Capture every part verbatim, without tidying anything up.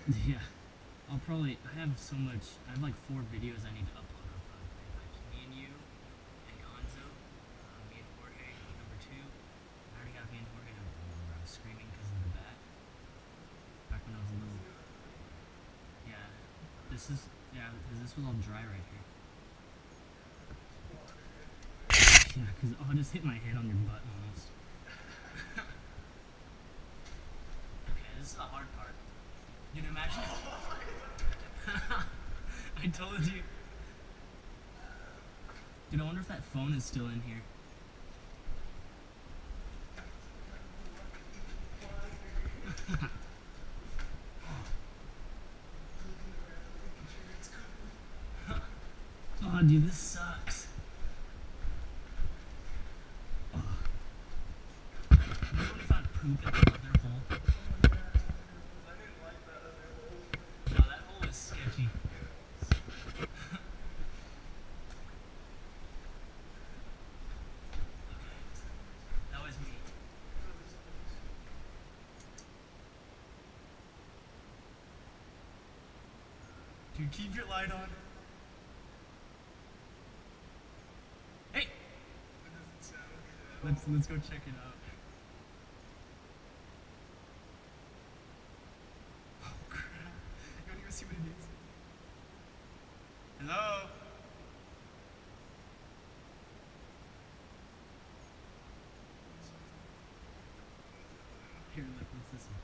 Yeah. I'll probably, I have so much, I have like four videos I need to upload of uh, pretty much. Me and you, and Gonzo, uh, me and Jorge, number two. I already got me and Jorge number one where I was screaming because of the bat. Back when I was a little, yeah. This is, yeah, because this was all dry right here. Yeah, because I'll just hit my head on your butt almost. Okay, this is the hard part. Dude, imagine if... I told you. Dude, I wonder if that phone is still in here. Oh, dude, this sucks. Oh. Remember when we found poop at the other hole? No, that hole was sketchy. That was me. Dude, keep your light on. Hey! Let's let's go check it out. Oh crap. You wanna go see what it is? Hello? Here, look, let's listen.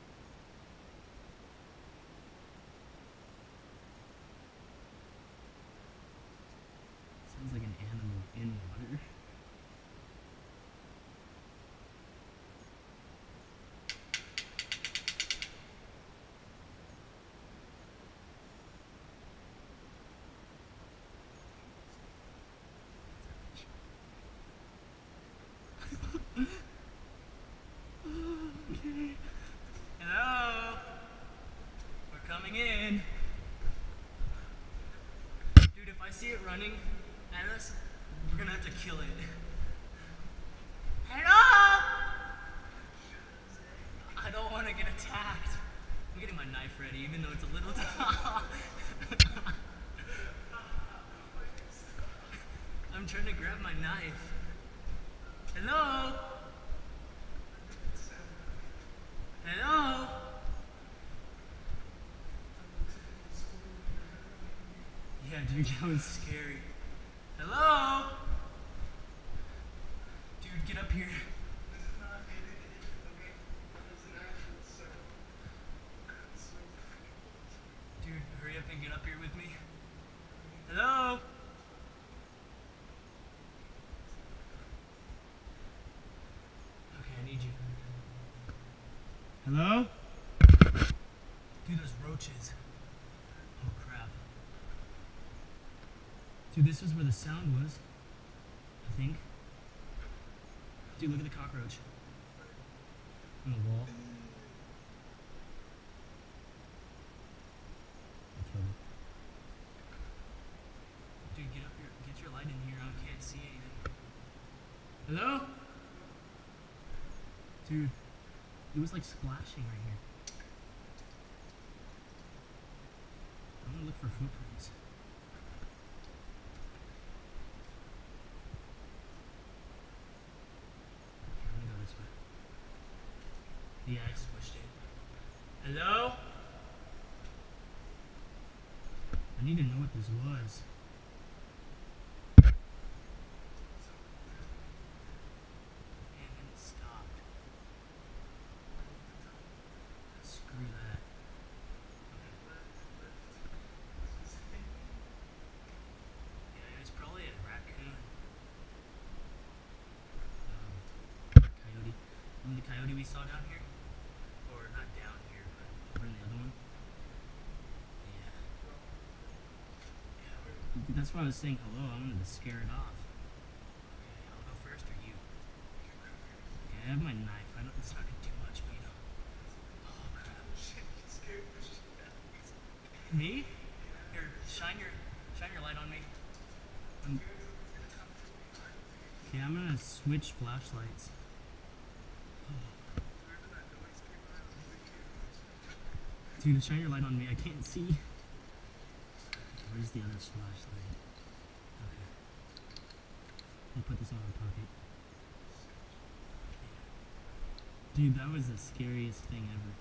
Sounds like an animal in water. Okay. Hello? We're coming in. Dude, if I see it running at us, we're gonna have to kill it. Hello? I don't want to get attacked. I'm getting my knife ready, even though it's a little tall. I'm trying to grab my knife. Hello? Hello? Yeah, dude, that was scary. Hello? Dude, get up here. Dude, hurry up and get up here with me. Hello? Okay, I need you. Hello? Dude, there's roaches. Oh crap. Dude, this is where the sound was. I think. Dude, look at the cockroach. On the wall. I killed it. Dude, get up here. Get your light in here. I can't see anything. Hello? Dude, it was like splashing right here. I'm gonna look for footprints. Okay, I'm gonna go this way. Yeah, I squished it. Hello? I need to know what this was. And then it stopped. Screw that. Yeah, it was probably a raccoon. Um, coyote. Remember the coyote we saw down here? Or not down here, but over in the other one? Yeah. Yeah. That's why I was saying hello. I wanted to scare it off. Okay, I'll go first or you? Yeah, I have my knife. I don't, it's not gonna do much, but you know. Oh crap. Me? Here, shine your shine your light on me. I'm, okay, I'm gonna switch flashlights. Dude, Dude, shine your light on me. I can't see. Where's the other flashlight? Okay. I'll put this in my pocket. Dude, that was the scariest thing ever.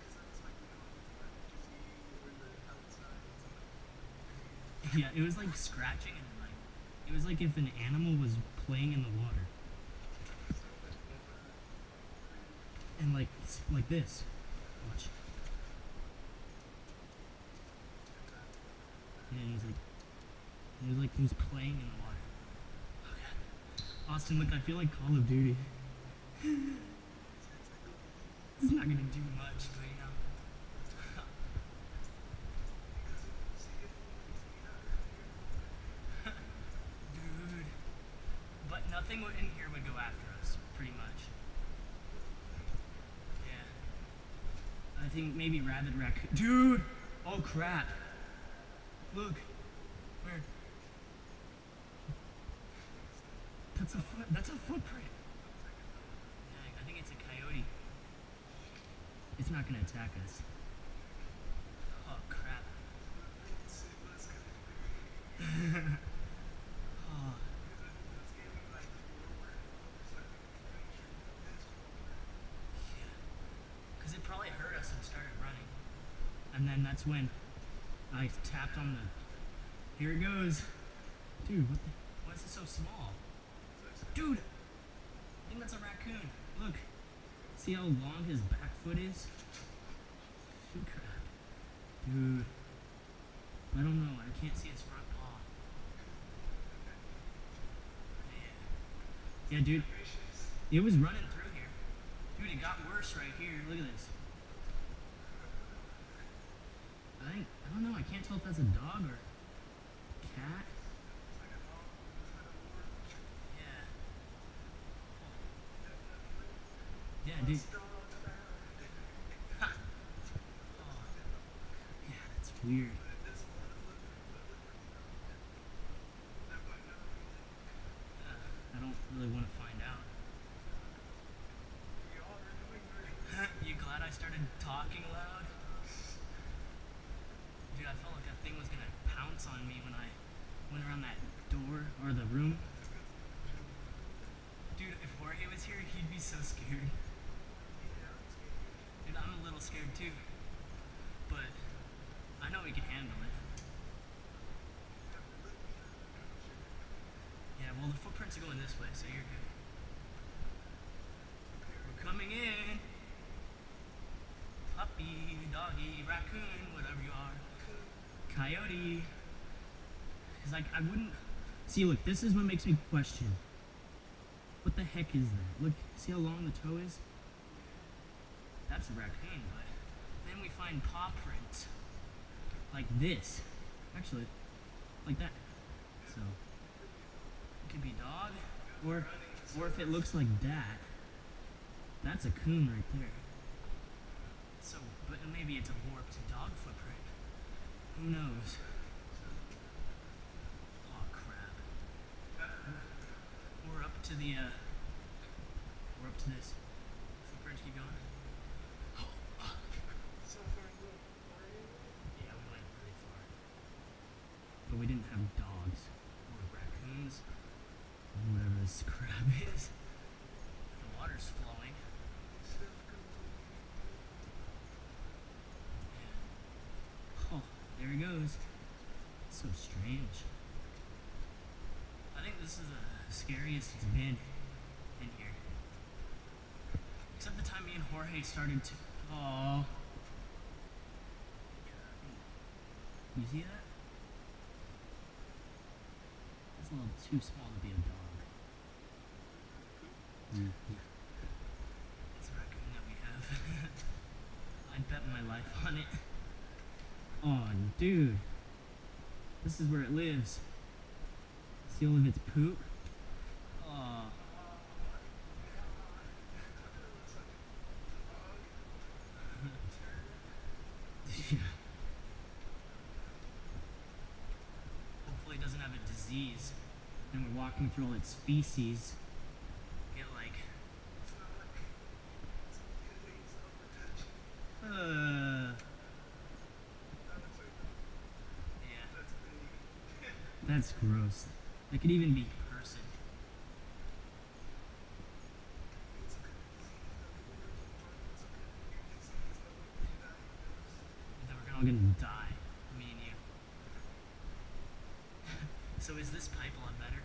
Yeah, it was like scratching and like, it was like if an animal was playing in the water. And like, like this. Watch. And it was like, it was like he was playing in the water. Okay. Austin, look, I feel like Call of Duty. It's not gonna do much, but you know. Dude. But nothing in here would go after us, pretty much. Yeah. I think maybe rabid raccoon. Dude! Oh crap. Look. Where? That's a foot. That's a footprint. Yeah, I think it's a coyote. It's not gonna attack us. Oh crap. Oh. Yeah. Because it probably heard us and started running. And then that's when I tapped on the... Here it goes. Dude, what the... Why is it so small? Dude! I think that's a raccoon. Look. See how long his back foot is? Crap. Dude. I don't know. I can't see his front paw. Yeah. Yeah, dude. It was running through here. Dude, it got worse right here. Look at this. I think, I don't know. I can't tell if that's a dog or cat. Yeah. Yeah, dude. Ha. Oh. Yeah, that's weird. Uh, I don't really want to find out. You glad I started talking loud? Dude, I felt like that thing was gonna pounce on me when I went around that door or the room. Dude, if Jorge was here, he'd be so scared. Dude, I'm a little scared too. But I know we can handle it. Yeah, well the footprints are going this way, so you're good. We're coming in. Puppy, doggy, raccoon, whatever you are. Coyote. It's like, I wouldn't... See, look, this is what makes me question. What the heck is that? Look, see how long the toe is? That's a raccoon, but then we find paw prints. Like this. Actually, like that. So, it could be dog, or, or if it looks like that, that's a coon right there. So, but maybe it's a warped dog footprint. Who knows? Oh crap. We're up to the, uh, we're up to this. Footprints keep going. Oh, oh. Yeah, we went really far. But we didn't have dogs or raccoons or whatever this crap is. The water's flowing. Oh, there he goes. So strange. I think this is the scariest it's been in here. Except the time me and Jorge started to... Oh. You see that? That's a little too small to be a dog. Mm, yeah. It's a raccoon that we have. I'd bet my life on it. Oh, dude. This is where it lives. See all of its poop? Oh. Yeah. Hopefully it doesn't have a disease. And we're walking through all its feces. Get like... Uh... That's gross. That could even be person. Then we're all gonna die, me and you. So is this pipe a lot better?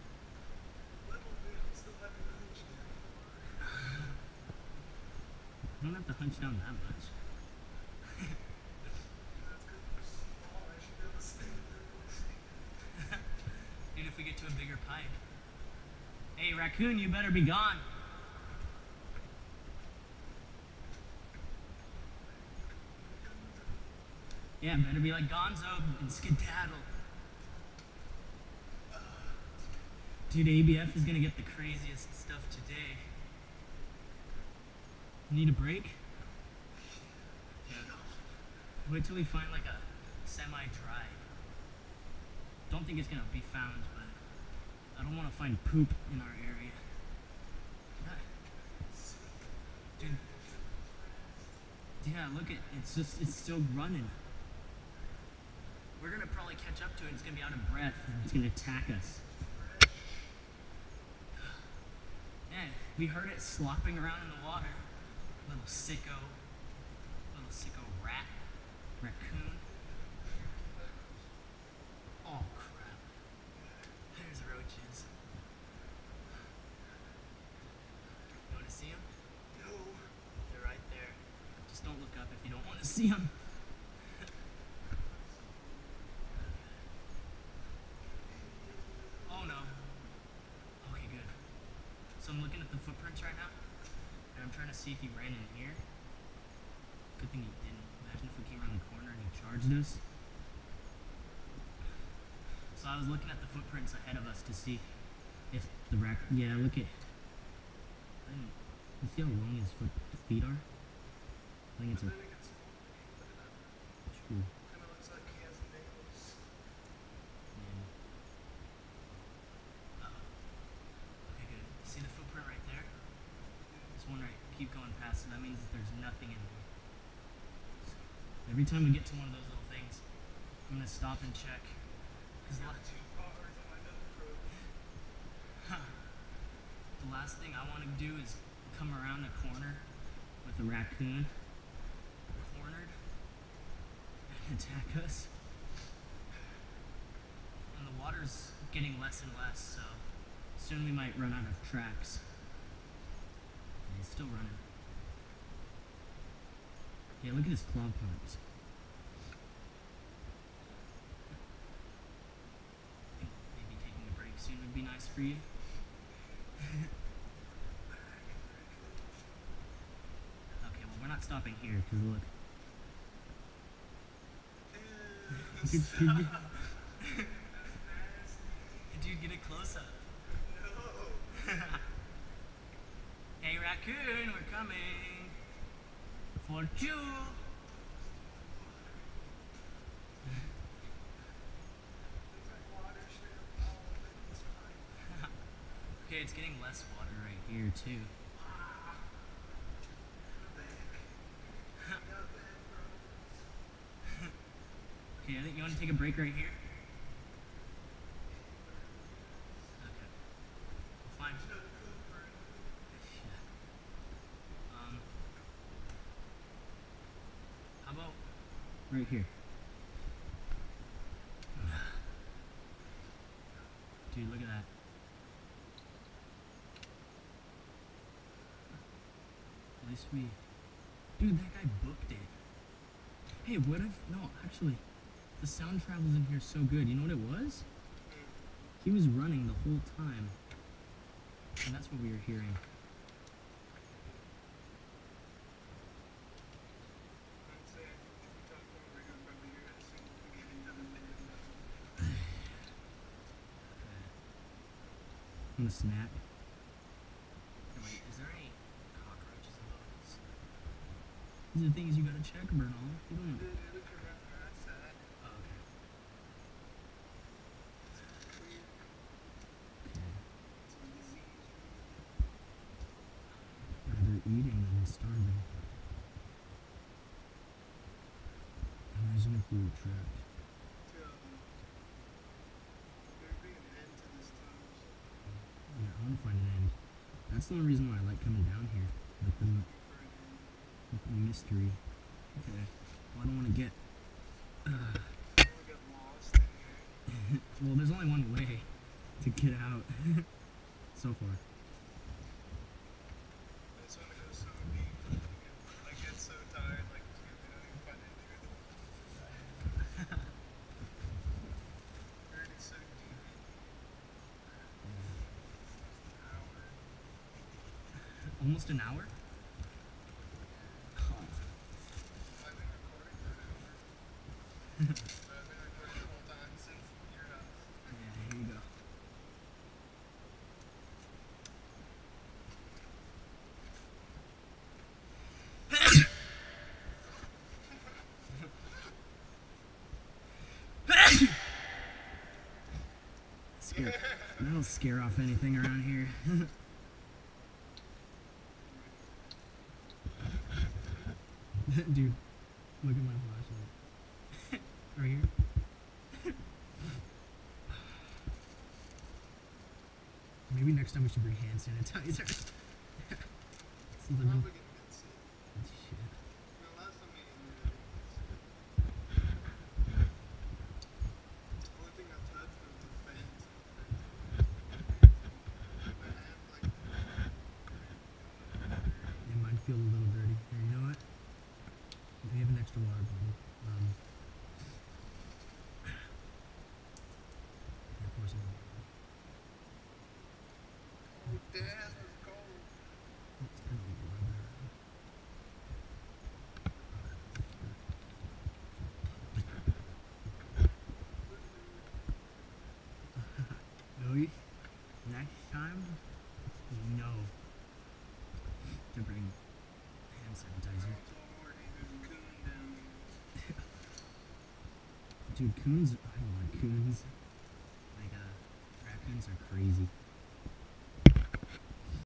I don't have to hunch down that much. Dude, if we get to a bigger pipe. Hey, Raccoon, you better be gone. Yeah, better be like Gonzo and skedaddle. Dude, A B F is gonna get the craziest stuff today. Need a break? Yeah. Wait till we find like a semi-dry. Don't think it's gonna be found, but I don't want to find poop in our area. Dude. Yeah, look at it's just it's still running. We're gonna probably catch up to it. It's gonna be out of breath and it's gonna attack us. Yeah, we heard it slopping around in the water. Little sicko, little sicko rat, raccoon. Oh crap! There's roaches. You want to see them? No. They're right there. Just don't look up if you don't want to see them. Oh no. Okay, good. So I'm looking at the footprints right now, and I'm trying to see if he ran in here. Good thing he didn't. Imagine if we came around the corner and he charged us. So I was looking at the footprints ahead of us to see if the rack. Yeah, look at. I didn't, you see how long his foot, his feet are? I think it's a. True. Kind of looks like he has nails. Yeah. Uh-oh. Okay, good. See the footprint right there? This one right. Keep going past it. That means that there's nothing in there. So every time we get to one of those little things, I'm gonna stop and check. Cause the, Two cars on my nose. the last thing I want to do is come around a corner with a raccoon cornered and attack us. And the water's getting less and less, so soon we might run out of tracks. And he's still running. Yeah, look at his claw parts. Maybe taking a break soon would be nice for you. Okay, well we're not stopping here, because look. Dude, dude, get a close up. No. Hey Raccoon, we're coming. For you. Okay, it's getting less water right here too. Okay, I think you want to take a break right here? Okay. Fine. Um, how about right here? Dude, look at that. At least we... Dude, that guy booked it. Hey, what if... No, actually, the sound travels in here so good. You know what it was? He was running the whole time. And that's what we were hearing. I'm gonna snap. Oh, wait, is there any cockroaches in those? These are things you gotta check, Bernal. You don't know. Oh, okay. Okay. Rather eating than starving. Imagine if we were trapped. That's the only reason why I like coming down here. With the, with the mystery. Okay. Well, I don't want to get. Uh, We'll get lost in here. well, there's only one way to get out. So far. I just want to go so deep. I get so tired, like, we don't even find anything. We're already so deep. Almost an hour? Oh. I've been recording for an hour. But I've been recording the whole time since your house. Yeah, here you go. Scare, that'll scare off anything around here. Dude, look at my flashlight. Right here. Maybe next time we should bring hand sanitizer. It's living. Probably gonna get sick. Shit. No, last time we didn't really get sick. The only thing I touched was the fence. My hand, like, It might feel a little dirty. Here, you know what? We have an extra water bottle. Um, here, pour some water. oh, damn, it's cold. It's kind of warm. Louis, next time, you know to bring hand sanitizer. Oh, Lordy, there's a coon down here. Dude, coons, I want coons. Like, uh, raccoons are crazy.